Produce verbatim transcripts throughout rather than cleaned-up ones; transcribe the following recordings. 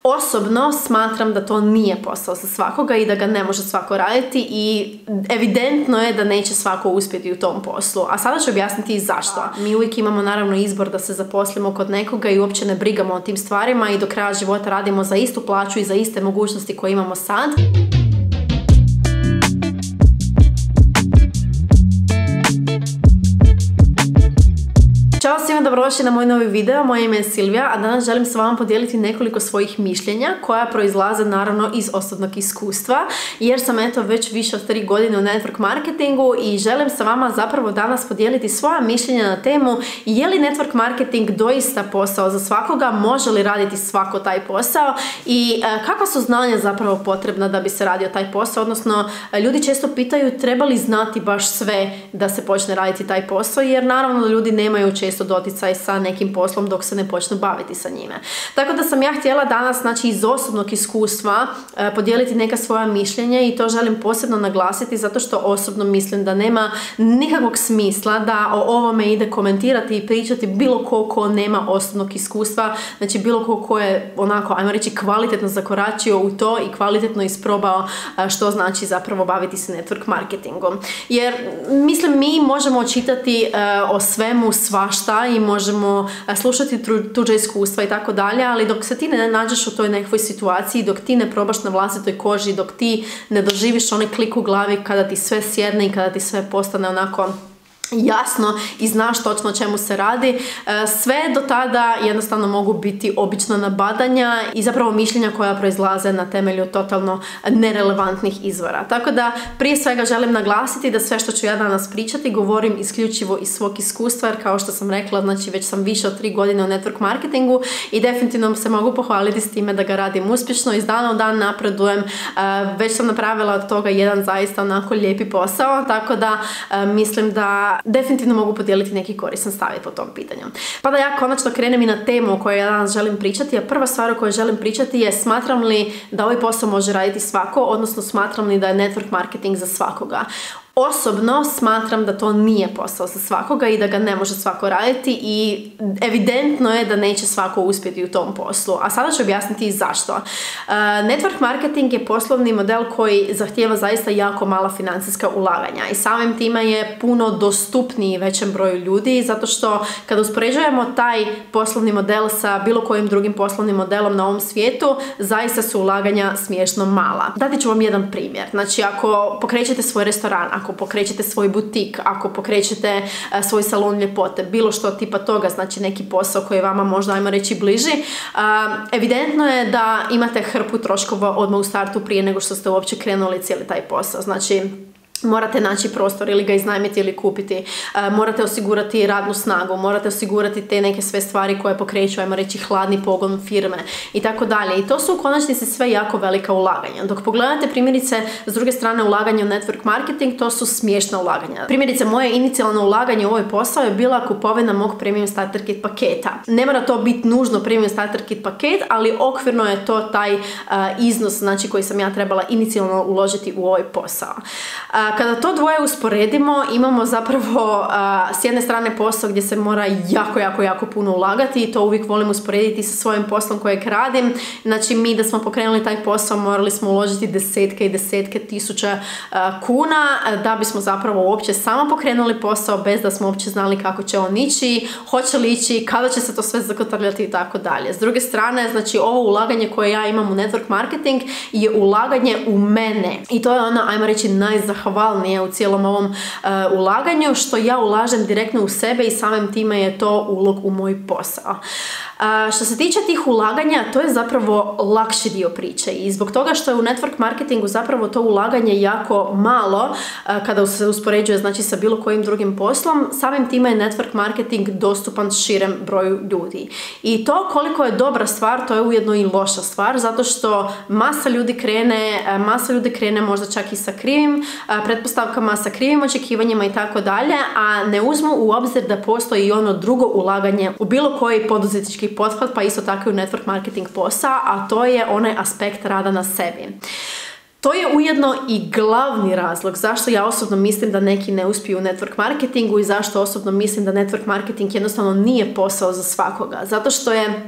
Osobno smatram da to nije posao za svakoga i da ga ne može svako raditi i evidentno je da neće svako uspjeti u tom poslu. A sada ću objasniti i zašto. Mi uvijek imamo naravno izbor da se zaposlimo kod nekoga i uopće ne brigamo o tim stvarima i do kraja života radimo za istu plaću i za iste mogućnosti koje imamo sad. Ćao svima, dobrodošli na moj novi video, moje ime je Silvija, a danas želim s vama podijeliti nekoliko svojih mišljenja koja proizlaze naravno iz osobnog iskustva, jer sam eto već više od tri godine u network marketingu i želim sa vama zapravo danas podijeliti svoja mišljenja na temu je li network marketing doista posao za svakoga, može li raditi svako taj posao i e, kakva su znanja zapravo potrebna da bi se radio taj posao, odnosno ljudi često pitaju treba li znati baš sve da se počne raditi taj posao, jer naravno da ljudi nemaju često doticaj sa nekim poslom dok se ne počnu baviti sa njime. Tako da sam ja htjela danas, znači iz osobnog iskustva, eh, podijeliti neka svoja mišljenja i to želim posebno naglasiti zato što osobno mislim da nema nikakvog smisla da o ovome ide komentirati i pričati bilo ko ko nema osobnog iskustva, znači bilo ko ko je onako, ajmo reći, kvalitetno zakoračio u to i kvalitetno isprobao eh, što znači zapravo baviti se network marketingom. Jer mislim mi možemo čitati eh, o svemu svašta i možemo slušati tuđe iskustva i tako dalje, ali dok se ti ne nađeš u toj nekoj situaciji, dok ti ne probaš na vlastitoj koži, dok ti ne doživiš onaj klik u glavi kada ti sve sjedne i kada ti sve postane onako jasno i znaš točno o čemu se radi, sve do tada jednostavno mogu biti obična nabadanja i zapravo mišljenja koja proizlaze na temelju totalno nerelevantnih izvora. Tako da prije svega želim naglasiti da sve što ću ja danas pričati govorim isključivo iz svog iskustva, jer kao što sam rekla, znači već sam više od tri godine u network marketingu i definitivno se mogu pohvaliti s time da ga radim uspješno, iz dana u dan napredujem, već sam napravila od toga jedan zaista onako lijepi posao, tako da mislim da definitivno mogu podijeliti neki koristan stav po tom pitanju. Pa da ja konačno krenem i na temu o kojoj ja danas želim pričati, a prva stvar o kojoj želim pričati je smatram li da ovaj posao može raditi svako, odnosno smatram li da je network marketing za svakoga. Osobno smatram da to nije posao za svakoga i da ga ne može svako raditi i evidentno je da neće svako uspjeti u tom poslu. A sada ću objasniti i zašto. Uh, network marketing je poslovni model koji zahtijeva zaista jako mala financijska ulaganja i samim time je puno dostupniji većem broju ljudi, zato što kada uspoređujemo taj poslovni model sa bilo kojim drugim poslovnim modelom na ovom svijetu, zaista su ulaganja smiješno mala. Dati ću vam jedan primjer. Znači, ako pokrećete svoj restoran, ako pokrećete svoj butik, ako pokrećete uh, svoj salon ljepote, bilo što tipa toga, znači neki posao koji je vama možda, ajmo reći, bliži, uh, evidentno je da imate hrpu troškova odmah u startu prije nego što ste uopće krenuli cijeli taj posao. Znači, morate naći prostor ili ga iznajmiti ili kupiti, uh, morate osigurati radnu snagu, morate osigurati te neke sve stvari koje pokreću, ajmo reći, hladni pogon firme i tako dalje. I to su u konačnici sve jako velika ulaganja. Dok pogledate primjerice s druge strane ulaganje u network marketing, to su smiješna ulaganja. Primjerice, moje inicijalno ulaganje u ovaj posao je bila kupovina mog premium starter kit paketa. Ne mora to biti nužno premium starter kit paket, ali okvirno je to taj uh, iznos, znači, koji sam ja trebala inicijalno uložiti u ovaj posao. Uh, Kada to dvoje usporedimo, imamo zapravo a, s jedne strane posao gdje se mora jako, jako, jako puno ulagati i to uvijek volim usporediti sa svojim poslom kojeg radim. Znači, mi da smo pokrenuli taj posao morali smo uložiti desetke i desetke tisuća a, kuna da bismo zapravo uopće samo pokrenuli posao bez da smo uopće znali kako će on ići, hoće li ići, kada će se to sve zakotrljati i tako dalje. S druge strane, znači, ovo ulaganje koje ja imam u network marketing je ulaganje u mene i to je ono, ajmo reći, najzahvalnije u cijelom ovom uh, ulaganju, što ja ulažem direktno u sebe i samim time je to ulog u moj posao. Uh, što se tiče tih ulaganja, to je zapravo lakši dio priče i zbog toga što je u network marketingu zapravo to ulaganje jako malo uh, kada se uspoređuje, znači, sa bilo kojim drugim poslom, samim time je network marketing dostupan širem broju ljudi. I to koliko je dobra stvar, to je ujedno i loša stvar, zato što masa ljudi krene, uh, masa ljudi krene možda čak i sa krivim uh, pretpostavkama, sa krivim očekivanjima i tako dalje, a ne uzmu u obzir da postoji i ono drugo ulaganje u bilo koji poduzetnički pothvat, pa isto tako i u network marketing posao, a to je onaj aspekt rada na sebi. To je ujedno i glavni razlog zašto ja osobno mislim da neki ne uspiju u network marketingu i zašto osobno mislim da network marketing jednostavno nije posao za svakoga. Zato što je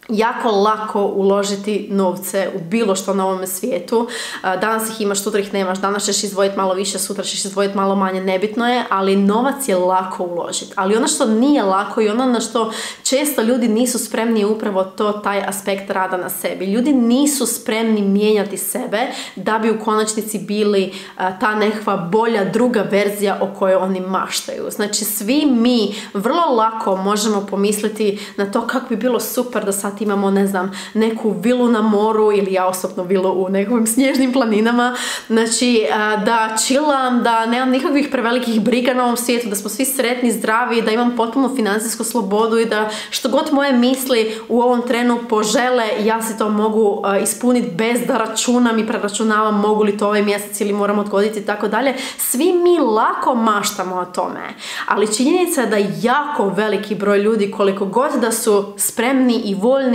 jako lako uložiti novce u bilo što na ovome svijetu. Danas ih imaš, sutra ih nemaš, danas ćeš izdvojiti malo više, sutra ćeš izdvojiti malo manje, nebitno je, ali novac je lako uložiti. Ali ono što nije lako i ono na što često ljudi nisu spremni je upravo to, taj aspekt rada na sebi. Ljudi nisu spremni mijenjati sebe da bi u konačnici bili ta nekakva bolja druga verzija o kojoj oni maštaju. Znači svi mi vrlo lako možemo pomisliti na to kako bi bilo super da sad imamo, ne znam, neku vilu na moru ili ja osobno vilu u nekakvim snježnim planinama, znači da chillam, da nemam nikakvih prevelikih briga na ovom svijetu, da smo svi sretni, zdravi, da imam potpuno financijsku slobodu i da što god moje misli u ovom trenu požele, ja si to mogu ispuniti bez da računam i preračunavam mogu li to ovaj mjesec ili moram odgoditi i tako dalje. Svi mi lako maštamo o tome, ali činjenica je da jako veliki broj ljudi, koliko god da su spremni i voljni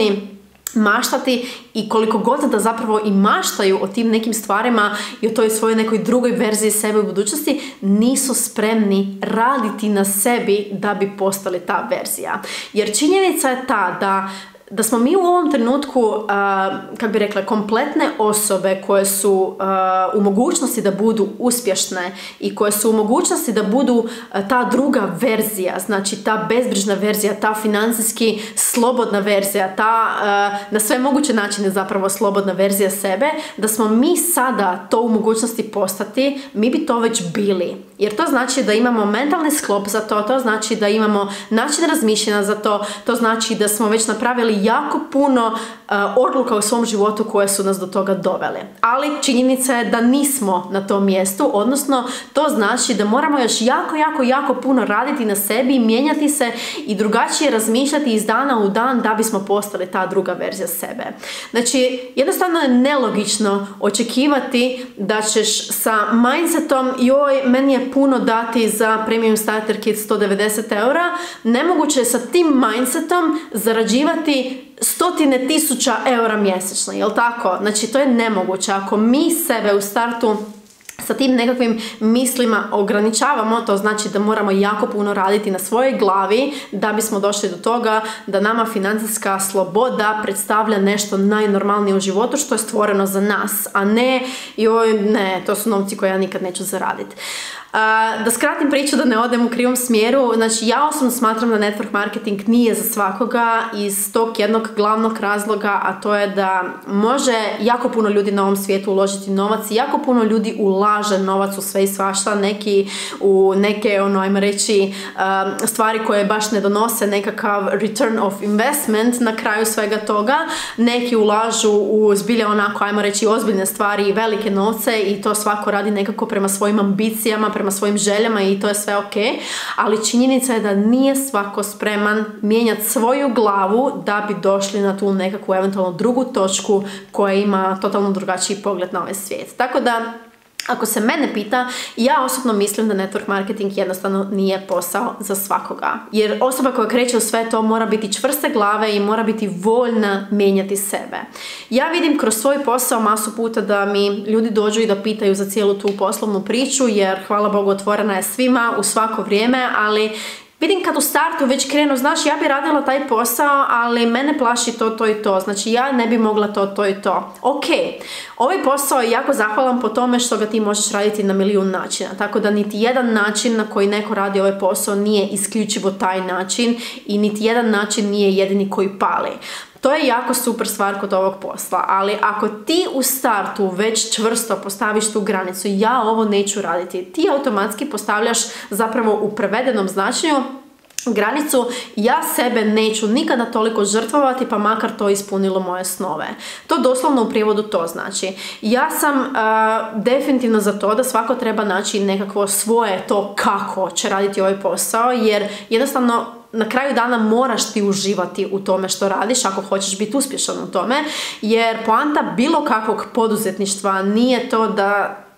maštati i koliko god da zapravo i maštaju o tim nekim stvarima i o toj svojoj nekoj drugoj verziji sebe u budućnosti, nisu spremni raditi na sebi da bi postali ta verzija. Jer činjenica je ta da da smo mi u ovom trenutku, uh, kako bi rekla, kompletne osobe koje su uh, u mogućnosti da budu uspješne i koje su u mogućnosti da budu uh, ta druga verzija, znači ta bezbrižna verzija, ta financijski slobodna verzija, ta uh, na sve moguće načine zapravo slobodna verzija sebe, da smo mi sada to u mogućnosti postati, mi bi to već bili. Jer to znači da imamo mentalni sklop za to, to znači da imamo način razmišljanja za to, to znači da smo već napravili jako puno uh, odluka u svom životu koje su nas do toga dovele. Ali činjenica je da nismo na tom mjestu, odnosno to znači da moramo još jako, jako, jako puno raditi na sebi, mijenjati se i drugačije razmišljati iz dana u dan da bismo postali ta druga verzija sebe. Znači, jednostavno je nelogično očekivati da ćeš sa mindsetom joj, meni je puno dati za premium starter kit sto devedeset eura, nemoguće je sa tim mindsetom zarađivati stotine tisuća eura mjesečno, jel tako? Znači, to je nemoguće. Ako mi sebe u startu sa tim nekakvim mislima ograničavamo, to znači da moramo jako puno raditi na svojoj glavi da bismo došli do toga da nama financijska sloboda predstavlja nešto najnormalnije u životu što je stvoreno za nas, a ne joj, ne, to su novci koje ja nikad neću zaraditi. Uh, da skratim priču, da ne odem u krivom smjeru, znači ja osobno smatram da network marketing nije za svakoga iz tog jednog glavnog razloga, a to je da može jako puno ljudi na ovom svijetu uložiti novac i jako puno ljudi ulaže novac u sve i svašta, neki u neke, ono, ajmo reći, uh, stvari koje baš ne donose nekakav return of investment na kraju svega toga, neki ulažu u zbilja onako, ajmo reći, ozbiljne stvari i velike novce i to svako radi nekako prema svojim ambicijama, prema svojim željama i to je sve ok, ali činjenica je da nije svako spreman mijenjati svoju glavu da bi došli na tu nekakvu eventualno drugu točku koja ima totalno drugačiji pogled na ovaj svijet. Tako da, ako se mene pita, ja osobno mislim da network marketing jednostavno nije posao za svakoga. Jer osoba koja kreće u sve to mora biti čvrste glave i mora biti voljna mijenjati sebe. Ja vidim kroz svoj posao masu puta da mi ljudi dođu i da pitaju za cijelu tu poslovnu priču, jer hvala Bogu otvorena je svima u svako vrijeme, ali vidim kad u startu već krenu, znaš, ja bi radila taj posao, ali mene plaši to, to i to. Znači, ja ne bi mogla to, to i to. Ok, ovaj posao je jako zahvalan po tome što ga ti možeš raditi na milijun načina. Tako da niti jedan način na koji neko radi ovaj posao nije isključivo taj način i niti jedan način nije jedini koji pali. To je jako super stvar kod ovog posla, ali ako ti u startu već čvrsto postaviš tu granicu, ja ovo neću raditi, ti automatski postavljaš zapravo u prevedenom značenju granicu, ja sebe neću nikada toliko žrtvovati, pa makar to ispunilo moje snove. To doslovno u prijevodu to znači. Ja sam uh, definitivno za to da svako treba naći nekakvo svoje to kako će raditi ovaj posao, jer jednostavno na kraju dana moraš ti uživati u tome što radiš ako hoćeš biti uspješan u tome, jer poanta bilo kakvog poduzetništva nije to da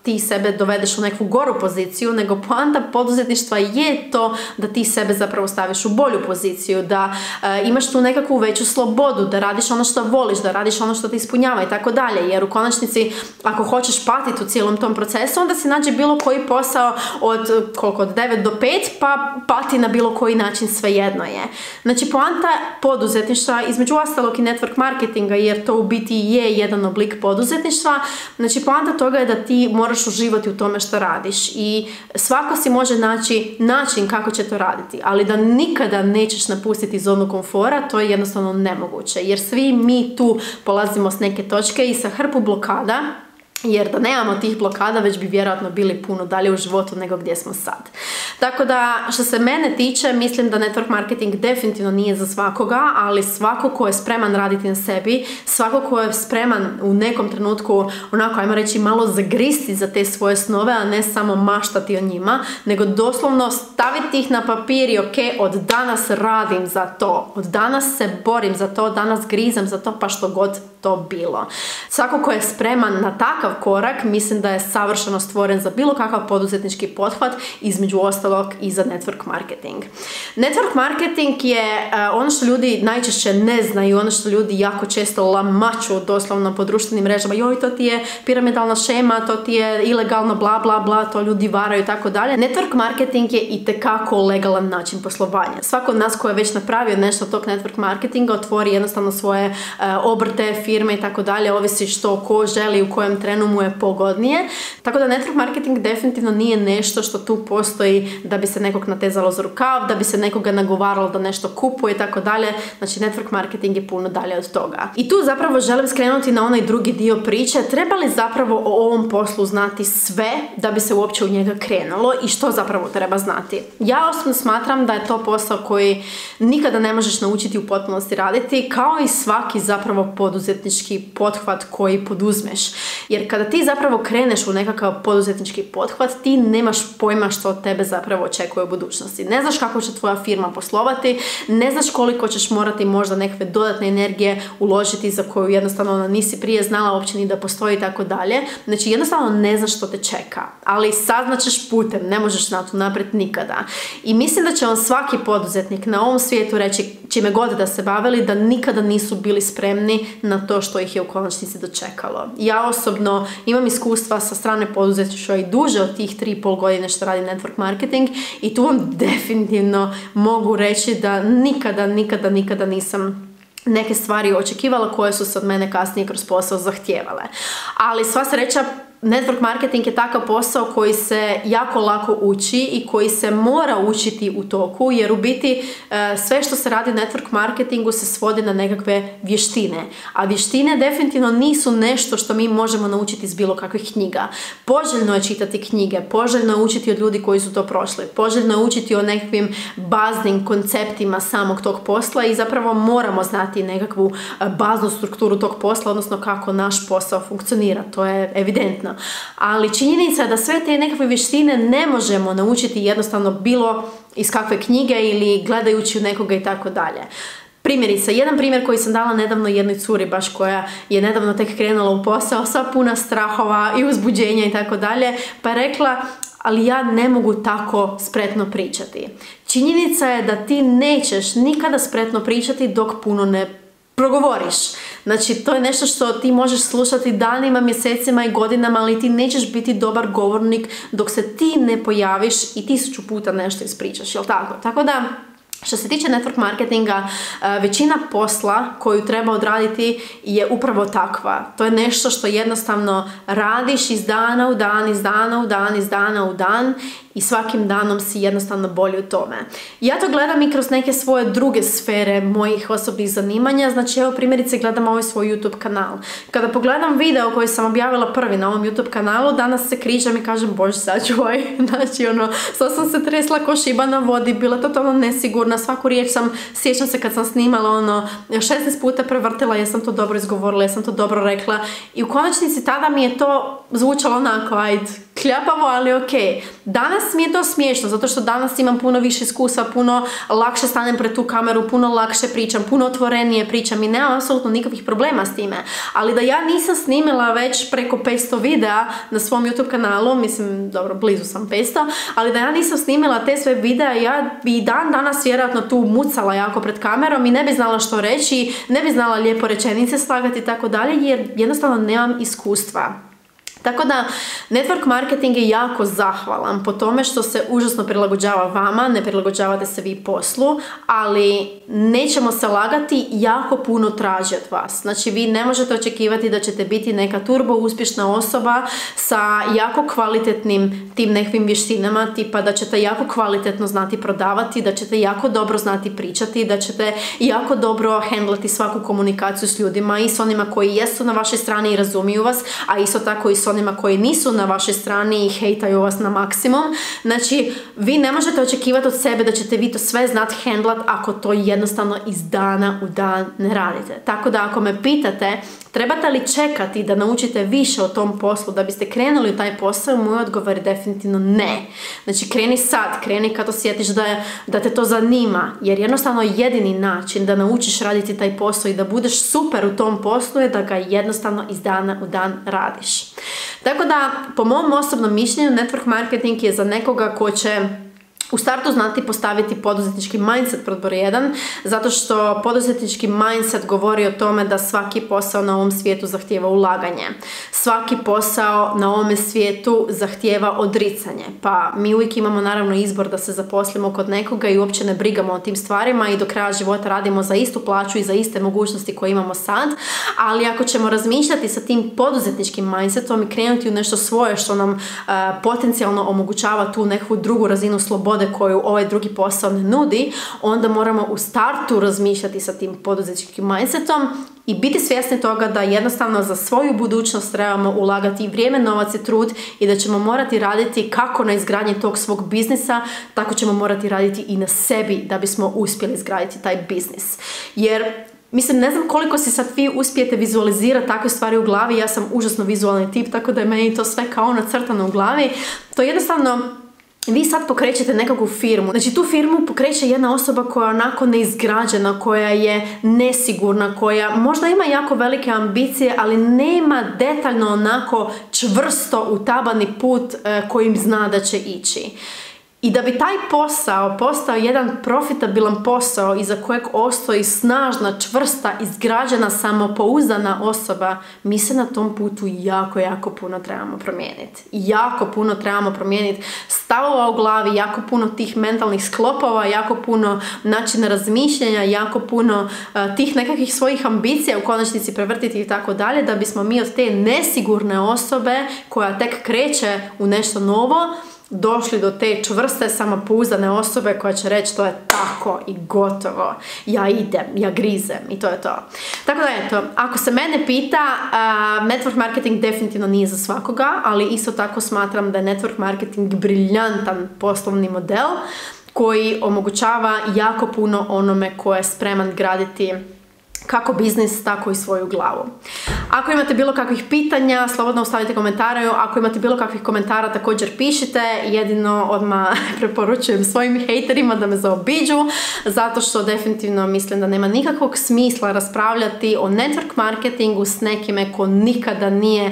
ti sebe dovedeš u neku goru poziciju, nego poanta poduzetništva je to da ti sebe zapravo staviš u bolju poziciju, da e, imaš tu nekakvu veću slobodu, da radiš ono što voliš, da radiš ono što te ispunjava i tako dalje, jer u konačnici ako hoćeš patiti u cijelom tom procesu, onda si nađe bilo koji posao od koliko, od devet do pet, pa pati na bilo koji način, svejedno je. Znači poanta poduzetništva, između ostalog i network marketinga, jer to u biti je jedan oblik poduzetništva, znači poanta toga je da ti moraš uživati u tome što radiš i svako si može naći način kako će to raditi, ali da nikada nećeš napustiti zonu komfora, to je jednostavno nemoguće, jer svi mi tu polazimo s neke točke i sa hrpu blokada, jer da nemamo tih blokada već bi vjerojatno bili puno dalje u životu nego gdje smo sad. Tako da, što se mene tiče, mislim da network marketing definitivno nije za svakoga, ali svako ko je spreman raditi na sebi, svako ko je spreman u nekom trenutku, onako, ajmo reći, malo zagristi za te svoje snove, a ne samo maštati o njima, nego doslovno staviti ih na papir i ok, od danas radim za to, od danas se borim za to, danas grizem za to, pa što god to bilo. Svako ko je spreman na takav korak, mislim da je savršeno stvoren za bilo kakav poduzetnički pothvat, između ostalog i za network marketing. Network marketing je uh, ono što ljudi najčešće ne znaju, ono što ljudi jako često lamaču doslovno po društvenim mrežama, joj, to ti je piramidalna šema, to ti je ilegalno, bla bla bla, to ljudi varaju i tako dalje. Network marketing je itekako legalan način poslovanja. Svako od nas ko je već napravio nešto od tog network marketinga otvori jednostavno svoje uh, obrte, firme i tako dalje, ovisi što ko želi, u kojem trenu mu je pogodnije. Tako da network marketing definitivno nije nešto što tu postoji da bi se nekog natezalo za rukav, da bi se nekoga nagovaralo da nešto kupuje i tako dalje. Znači network marketing je puno dalje od toga. I tu zapravo želim skrenuti na onaj drugi dio priče. Treba li zapravo o ovom poslu znati sve da bi se uopće u njega krenulo i što zapravo treba znati? Ja osobno smatram da je to posao koji nikada ne možeš naučiti u potpunosti raditi, kao i svaki zapravo poduzetnički pothvat koji poduzmeš. Jer kada ti zapravo kreneš u nekakav poduzetnički pothvat, ti nemaš pojma što od tebe zapravo očekuje u budućnosti. Ne znaš kako će tvoja firma poslovati, ne znaš koliko ćeš morati možda nekakve dodatne energije uložiti za koju jednostavno ona nisi prije znala uopće ni da postoji i tako dalje. Znači jednostavno ne znaš što te čeka, ali saznaćeš putem, ne možeš na to naprijed nikada. I mislim da će vam svaki poduzetnik na ovom svijetu reći, čime god da se bavili, da nikada nisu bili spremni na to što ih je u konačnici dočekalo. Ja osobno imam iskustva sa strane poduzetništva i duže od tih tri i pol godine što radim network marketing i tu vam definitivno mogu reći da nikada, nikada, nikada nisam neke stvari očekivala koje su se od mene kasnije kroz posao zahtijevale. Ali sva sreća, network marketing je takav posao koji se jako lako uči i koji se mora učiti u toku, jer u biti sve što se radi u network marketingu se svodi na nekakve vještine. A vještine definitivno nisu nešto što mi možemo naučiti iz bilo kakvih knjiga. Poželjno je čitati knjige, poželjno je učiti od ljudi koji su to prošli, poželjno je učiti o nekakvim baznim konceptima samog tog posla i zapravo moramo znati nekakvu baznu strukturu tog posla, odnosno kako naš posao funkcionira. To je evidentno. Ali činjenica je da sve te nekakve vještine ne možemo naučiti jednostavno bilo iz kakve knjige ili gledajući u nekoga i tako dalje. Primjerice, jedan primjer koji sam dala nedavno jednoj curi baš koja je nedavno tek krenula u posao, sva puna strahova i uzbuđenja i tako dalje, pa je rekla, ali ja ne mogu tako spretno pričati. Činjenica je da ti nećeš nikada spretno pričati dok puno ne progovoriš. Znači, to je nešto što ti možeš slušati danima, mjesecima i godinama, ali ti nećeš biti dobar govornik dok se ti ne pojaviš i tisuću puta nešto ispričaš, jel tako? Tako da, što se tiče network marketinga, većina posla koju treba odraditi je upravo takva. To je nešto što jednostavno radiš iz dana u dan, iz dana u dan, iz dana u dan i svakim danom si jednostavno bolji u tome. Ja to gledam i kroz neke svoje druge sfere mojih osobnih zanimanja. Znači, evo primjerice gledam ovaj svoj YouTube kanal. Kada pogledam video koji sam objavila prvi na ovom YouTube kanalu, danas se križam i kažem, bože sačuvaj. Znači, ono, sad sam se tresla ko šiba na vodi, bila totalno nesigurna, svaku riječ sam, sjećam se kad sam snimala, ono, šesnaest puta prevrtila, jesam to dobro izgovorila, jesam to dobro rekla i u konačnici tada mi je to zvučalo onako, ajde, Kljapavo, ali ok. Danas mi je to smiješno, zato što danas imam puno više iskustva, puno lakše stanem pred tu kameru, puno lakše pričam, puno otvorenije pričam i nemam apsolutno nikakvih problema s time. Ali da ja nisam snimila već preko petsto videa na svom YouTube kanalu, mislim, dobro, blizu sam petsto, ali da ja nisam snimila te sve videa, ja bi dan danas vjerojatno tu mucala jako pred kamerom i ne bi znala što reći, ne bi znala lijepo rečenice slagati i tako dalje, jer jednostavno nemam iskustva. Tako da, network marketing je jako zahvalan po tome što se užasno prilagođava vama, ne prilagođavate se vi poslu, ali nećemo se lagati, jako puno traži od vas. Znači, vi ne možete očekivati da ćete biti neka turbo uspješna osoba sa jako kvalitetnim tim nekvim vještinama, tipa da ćete jako kvalitetno znati prodavati, da ćete jako dobro znati pričati, da ćete jako dobro handlati svaku komunikaciju s ljudima i s onima koji jesu na vašoj strani i razumiju vas, a isto tako i s onima koji nisu na vašoj strani i hejtaju vas na maksimum. Znači, vi ne možete očekivati od sebe da ćete vi to sve znati handlat ako to jednostavno iz dana u dan ne radite. Tako da ako me pitate trebate li čekati da naučite više o tom poslu da biste krenuli u taj posao, moj odgovor je definitivno ne. Znači, kreni sad, kreni kad osjetiš da, je, da te to zanima, jer jednostavno jedini način da naučiš raditi taj posao i da budeš super u tom poslu je da ga jednostavno iz dana u dan radiš. Tako da, po mom osobnom mišljenju, network marketing je za nekoga ko će u startu znati postaviti poduzetnički mindset pod broj jedan, zato što poduzetnički mindset govori o tome da svaki posao na ovom svijetu zahtijeva ulaganje. Svaki posao na ovome svijetu zahtijeva odricanje. Pa mi uvijek imamo naravno izbor da se zaposlimo kod nekoga i uopće ne brigamo o tim stvarima i do kraja života radimo za istu plaću i za iste mogućnosti koje imamo sad. Ali ako ćemo razmišljati sa tim poduzetničkim mindsetom i krenuti u nešto svoje što nam uh, potencijalno omogućava tu neku drugu razinu slobode koju ovaj drugi posao ne nudi, onda moramo u startu razmišljati sa tim poduzetničkim mindsetom i biti svjesni toga da jednostavno za svoju budućnost trebamo ulagati i vrijeme, novac i trud i da ćemo morati raditi kako na izgradnji tog svog biznisa, tako ćemo morati raditi i na sebi da bismo uspjeli izgraditi taj biznis. Jer mislim, ne znam koliko si sad vi uspijete vizualizirati takve stvari u glavi, ja sam užasno vizualni tip, tako da je meni to sve kao nacrtano u glavi. To je jednostavno, vi sad pokrećete nekakvu firmu. Znači, tu firmu pokreće jedna osoba koja je onako neizgrađena, koja je nesigurna, koja možda ima jako velike ambicije, ali nema detaljno onako čvrsto utabani put e, kojim zna da će ići. I da bi taj posao postao jedan profitabilan posao iza kojeg ostoji snažna, čvrsta, izgrađena, samopouzdana osoba, mi se na tom putu jako, jako puno trebamo promijeniti. Jako puno trebamo promijeniti stavova u glavi, jako puno tih mentalnih sklopova, jako puno načina razmišljanja, jako puno uh, tih nekakvih svojih ambicija u konačnici prevrtiti i tako dalje, da bismo mi od te nesigurne osobe koja tek kreće u nešto novo, došli do te čvrste, samopouzdane osobe koja će reći to je tako i gotovo, ja idem, ja grizem i to je to. Tako da eto, ako se mene pita, uh, network marketing definitivno nije za svakoga, ali isto tako smatram da je network marketing briljantan poslovni model koji omogućava jako puno onome ko je spreman graditi kako biznis, tako i svoju glavu. Ako imate bilo kakvih pitanja, slobodno ostavite komentare. Ako imate bilo kakvih komentara, također pišite. Jedino odmah preporučujem svojim hejterima da me zaobiđu, zato što definitivno mislim da nema nikakvog smisla raspravljati o network marketingu s nekime ko nikada nije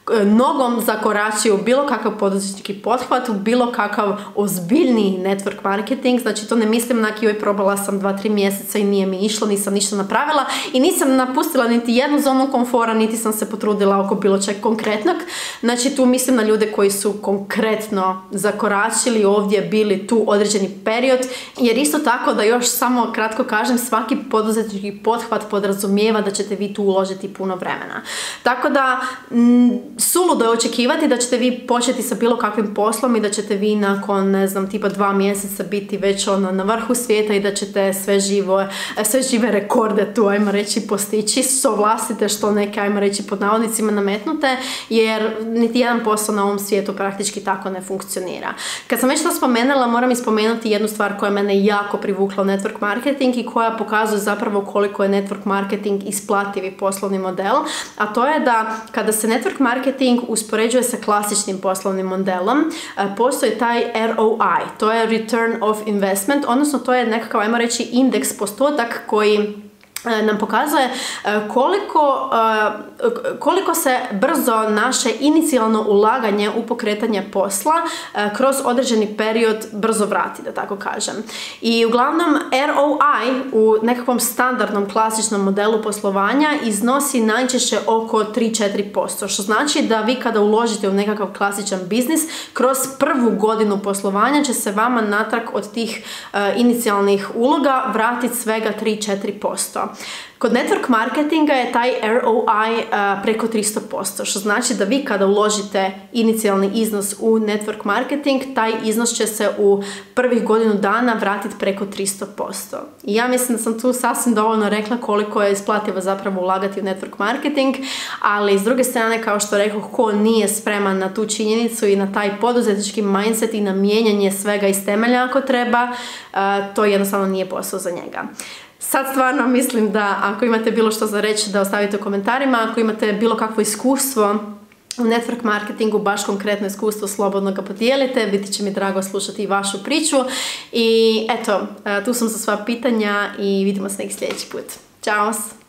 nogom zakoračio bilo kakav poduzetnički pothvat, u bilo kakav ozbiljniji network marketing. Znači, to ne mislim na joj probala sam dva, tri mjeseca i nije mi išlo, nisam ništa napravila i nisam napustila niti jednu zonu komfora, niti sam se potrudila oko bilo čeg konkretnog. Znači, tu mislim na ljude koji su konkretno zakoračili ovdje, bili tu određeni period, jer isto tako da još samo kratko kažem, svaki poduzetnički pothvat podrazumijeva da ćete vi tu uložiti puno vremena. Tako da m, suludo je očekivati da ćete vi početi sa bilo kakvim poslom i da ćete vi nakon, ne znam, tipa dva mjeseca biti već ono na vrhu svijeta i da ćete sve živo, sve žive rekorde tu, ajmo reći, postići, sovlastite što neke, ajmo reći, pod navodnicima nametnute, jer niti jedan posao na ovom svijetu praktički tako ne funkcionira. Kad sam već to spomenula, moram ispomenuti jednu stvar koja mene jako privukla u network marketing i koja pokazuje zapravo koliko je network marketing isplativi poslovni model, a to je da kada se network marketing marketing uspoređuje sa klasičnim poslovnim modelom. Postoji taj R O I, to je Return of Investment, odnosno to je nekakav, ajmo reći, indeks, postotak koji nam pokazuje koliko, koliko se brzo naše inicijalno ulaganje u pokretanje posla kroz određeni period brzo vrati, da tako kažem. I uglavnom R O I u nekakvom standardnom klasičnom modelu poslovanja iznosi najčešće oko tri do četiri posto, što znači da vi kada uložite u nekakav klasičan biznis, kroz prvu godinu poslovanja će se vama natrag od tih inicijalnih uloga vratiti svega tri do četiri posto. Kod network marketinga je taj R O I uh, preko tristo posto, što znači da vi kada uložite inicijalni iznos u network marketing, taj iznos će se u prvih godinu dana vratiti preko tristo posto. I ja mislim da sam tu sasvim dovoljno rekla koliko je isplativo zapravo ulagati u network marketing, ali s druge strane, kao što rekao, ko nije spreman na tu činjenicu i na taj poduzetnički mindset i na mijenjanje svega iz temelja ako treba, uh, to jednostavno nije posao za njega. Sad stvarno mislim da ako imate bilo što za reći, da ostavite u komentarima. Ako imate bilo kakvo iskustvo u network marketingu, baš konkretno iskustvo, slobodno ga podijelite. Biti će mi drago slušati i vašu priču. I eto, tu sam za sva pitanja i vidimo se neki sljedeći put. Ćao!